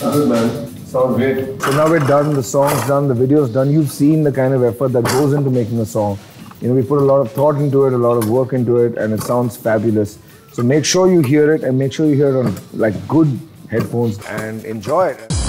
Good, man. Sounds great. So now we're done, the song's done, the video's done. You've seen the kind of effort that goes into making a song. You know, we put a lot of thought into it, a lot of work into it, and it sounds fabulous. So make sure you hear it, and make sure you hear it on like good headphones and enjoy it.